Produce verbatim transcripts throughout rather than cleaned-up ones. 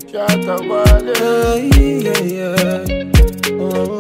Shut up, buddy. Yeah, yeah, yeah. Oh,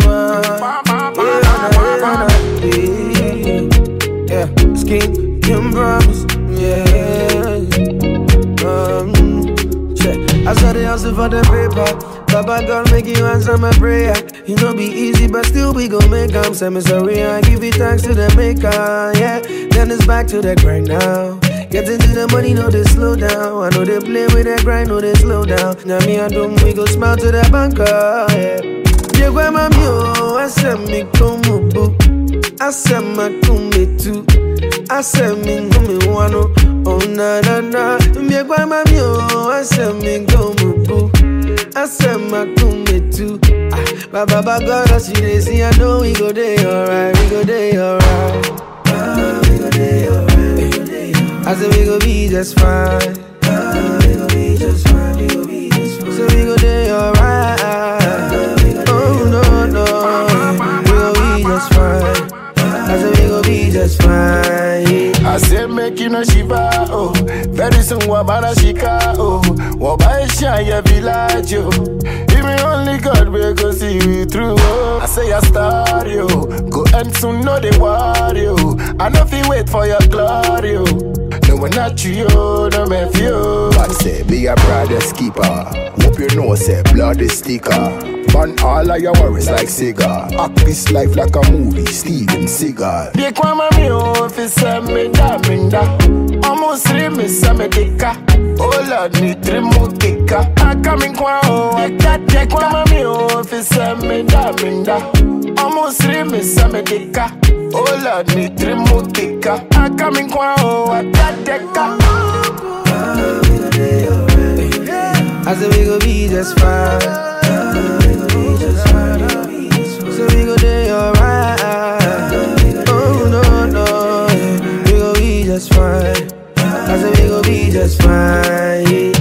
yeah, yeah. Skin, Kim promise. Yeah. Um, check. I saw the hustle for the paper. Baba God make you answer my prayer. You know be easy, but still we gon' make 'em. Say me sorry, I give it thanks to the maker. Yeah, then it's back to the grind now. Getting to the money, no they slow down. I know they play with that grind, no they slow down. Now me and them, we go smile to the banker. Yeah, yeah, where my mule, I said me come boo. I said my come too. I said me come me one oh na na na. Yeah, where my mule, I said me come boo. I said my come too. Ah, but Baba God, as you they see, I know we go day alright, we go day alright. Ah, we go day alright. I said we gon' be just fine. Uh, we gon' be just fine. We gon' be just fine. So we gon' be alright. Uh, oh no no, we gon' be just fine. I said we gon' be just fine. I said make you no shiva oh. Very soon wabana shika oh. Wabaisha ya village oh. Even only God will go see you through oh. I say I start yo. Go and soon know they worry oh. I know if you wait for your glory oh. No one not you, no me feel. Man say be a brother's keeper. Hope you know say blood is sticker. Burn all of your worries like cigar. Act this life like a movie, Steven Seagal. Be kwa mami o fi se me da minda. Almost three me se me dika. Oh Lord ni three mo kika. I come in kwa o aka de kwa mami o fi se me da minda. Almost three me se me dika. Oh Lord ni three mo kika. I come in kwa o aka de ka. I said we gon' be just fine. Uh, we gon' be just fine. So we gon' be alright. Oh no no, we gon' be just fine. I said we gon' be just fine.